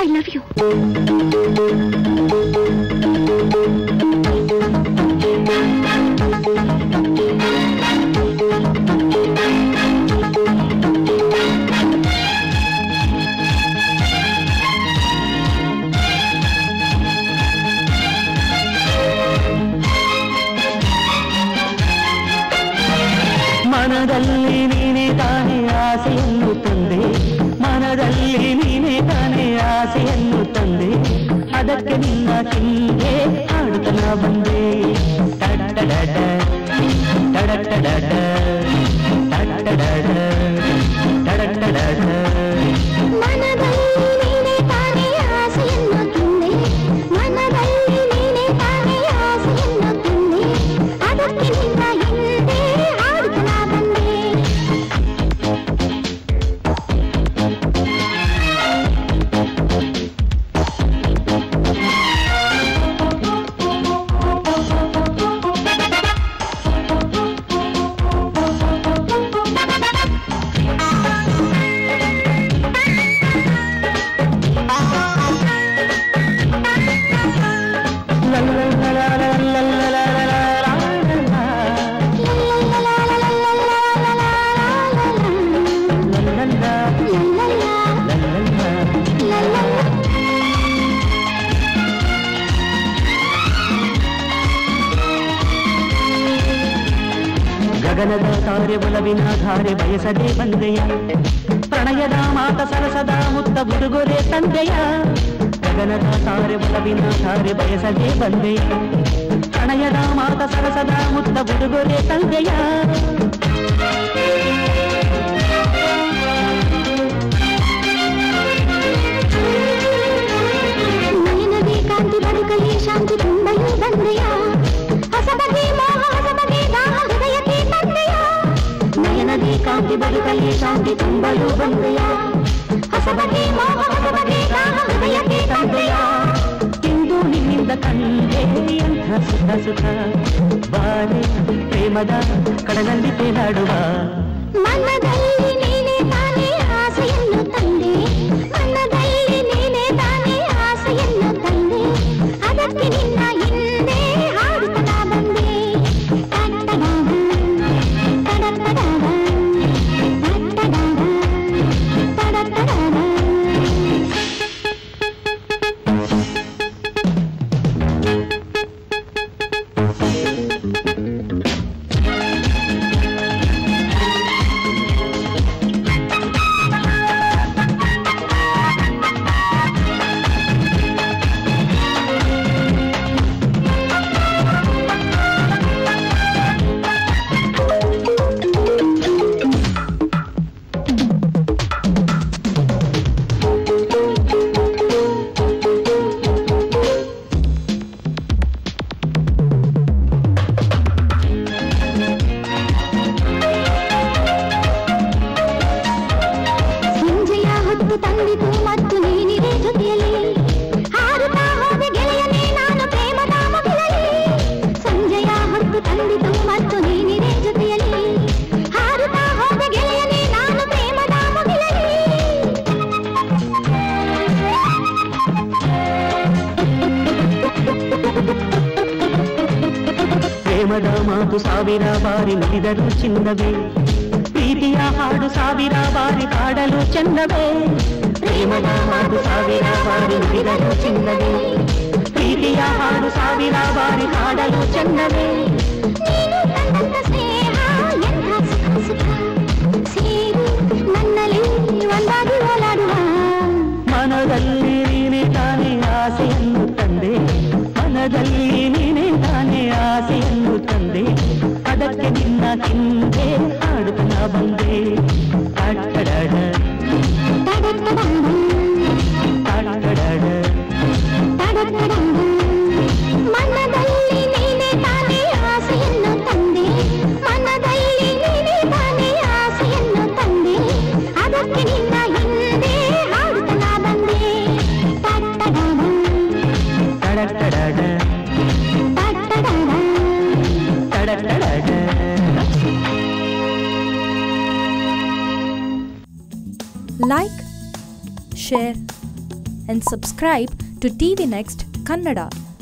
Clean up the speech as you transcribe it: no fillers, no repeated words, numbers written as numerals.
I love you. ಮನದಲ್ಲಿ ನೀನೇ ತಾನೇ ಆಸೆಯನ್ನು ತಂದೆ, ಮನದಲ್ಲಿ ನೀನೇ ತಾನೇ ಆಸೆಯನ್ನು ತಂದೆ, ಅದಕ್ಕೆ ನಿನ್ನ ಹಿಂದೆ ಹಾಡುತ್ತನ ಬಂದೆ. ಟಡಟಡಡ ಟಡಟಡಡ ಟಡಟಡಡ ಟಡಟಡಡ. ಮನದಲ್ಲಿ ನೀನೇ ತಾನೇ ಆಸೆಯನ್ನು ತಂದೆ, ಮನದಲ್ಲಿ ನೀನೇ ತಾನೇ ಆಸೆಯನ್ನು ತಂದೆ, ಅದಕ್ಕೆ ನಿನ್ನ ಹಿಂದೆ ಹಾಡುತ್ತನ ಬಂದೆ. ಗಗನದ ತಾರೆ ಒಲವಿನ ಧಾರೆ ಬಯಸದೆ ಬಂದೆಯ, ಪ್ರಣಯದ ಮಾತ ಸರಸದ ಮುತ್ತ ಉಡುಗೊರೆ ತಂದೆಯ. ಗಗನದ ತಾರೆ ಒಲವಿನ ಧಾರೆ ಬಯಸದೆ ಬಂದೆಯ, ಪ್ರಣಯದ ಮಾತ ಸರಸದ ಮುತ್ತ ಉಡುಗೊರೆ ತಂದೆಯ. ನಯನದಿ ಕಾಂತಿ ಬದುಕಲಿ ಶಾಂತಿ ತುಂಬಲು ಬಂದೆಯ, ಹೊಸ ಬಗೆ ಮೋಹ ಹೊಸ ಬಗೆ ದಾಹ ಹೃದಯಕ್ಕೆ ತಂದೆಯ. ನಯನದಿ ಕಾಂತಿ ಬದುಕಲಿ ಶಾಂತಿ ತುಂಬಲು ಬಂದೆಯ, ಹೊಸ ಬಗೆ ಮೋಹ ಹೊಸ ಬಗೆ ದಾಹ ಹೃದಯಕ್ಕೆ ತಂದೆಯ. ಇಂದು ನಿನ್ನಿಂದ ಕಂಡೆ ಎಂಥ ಸುಖ ಸುಖ, ಬಾರೆ ಪ್ರೇಮದ ಕಡಲಲ್ಲಿ ತೇಲಾಡುವ. ಮನದಲ್ಲಿ ನೀನೇ ತಾನೇ ಆಸೆಯನ್ನು ತಂದೆ, ಮನದಲ್ಲಿ ನೀನೇ ತಾನೇ ಆಸೆಯನ್ನು ತಂದೆ, ಅದಕ್ಕೆ ನಿನ್ನ ಹಿಂದೆ ಹಾಡುತ್ತನ ಬಂದೆ. ಟಡಟಡಾಡ ಟಡಟಡಾಡ ಟಡಟಡಾಡ ಟಡಟಡಾಡ. ಸಂಜೆಯ ಹೊತ್ತು ತಂದಿತು ಮತ್ತು ನೀನಿದೆ ಜೊತೆಯಲ್ಲಿ, ಹಾರುತ್ತಾ ಹೋದೆ ಗೆಳೆಯನೇ ನಾನು ಪ್ರೇಮದ ಮುಗಿಲಲ್ಲಿ. ಸಂಜೆಯ ಹೊತ್ತು ತಂದಿತು ಮತ್ತು ನೀನಿದೆ ಜೊತೆಯಲ್ಲಿ, ಹಾರುತ್ತಾ ಹೋದೆ ಗೆಳೆಯನೇ ನಾನು ಪ್ರೇಮದ ಮುಗಿಲಲ್ಲಿ. ಪ್ರೇಮದ ಮಾತು ಸಾವಿರ ಬಾರಿ ನುಡಿದರೂ ಚಿನ್ನವೇ, ಪ್ರೀತಿಯ ಹಾಡು ಸಾವಿರ ಬಾರಿ ಹಾಡಲು ಚೆನ್ನವೇ. ಪ್ರೇಮದ ಮಾತು ಸಾವಿರ ಬಾರಿ ನುಡಿದರೂ ಚಿನ್ನವೇ, ಪ್ರೀತಿಯ ಹಾಡು ಸಾವಿರ ಬಾರಿ ಹಾಡಲು ಚೆನ್ನವೇ. ನೀನು ತಂದಂತ ಸ್ನೇಹ ಎಂಥ ಸುಖ ಸುಖ, ಸೇರಿ ನನ್ನಲ್ಲಿ ಒಂದಾಗಿ ಓಲಾಡುವ. ಮನದಲ್ಲಿ ನೀನೇ ತಾನೇ ಆಸೆಯನ್ನು ತಂದೆ, ಮನದಲ್ಲಿ ನೀನೇ ತಾನೇ ಆಸೆಯನ್ನು ತಂದೆ, ಅದಕ್ಕೆ ನಿನ್ನ ಹಿಂದೆ ಹಾಡುತ್ತನ ಬಂದೆ. ಟಡಟಡಡ ಟಡಟಡಾಡ ಟಡಟಡಡ ಟಡಟಡಾಡ. ಮನದಲ್ಲಿ ನೀನೇ ತಾನೇ ಆಸೆಯನ್ನು ತಂದೆ, ಮನದಲ್ಲಿ ನೀನೇ ತಾನೇ ಆಸೆಯನ್ನು ತಂದೆ, ಅದಕ್ಕೆ ನಿನ್ನ ಹಿಂದೆ ಹಾಡುತ್ತನ ಬಂದೆ. ಟಡಟಡಾಡ ಟಡಟಡಡ ಟಡಟಡಾಡ ಟಡಟಡಡ. Like, share, and subscribe to TV Next Kannada.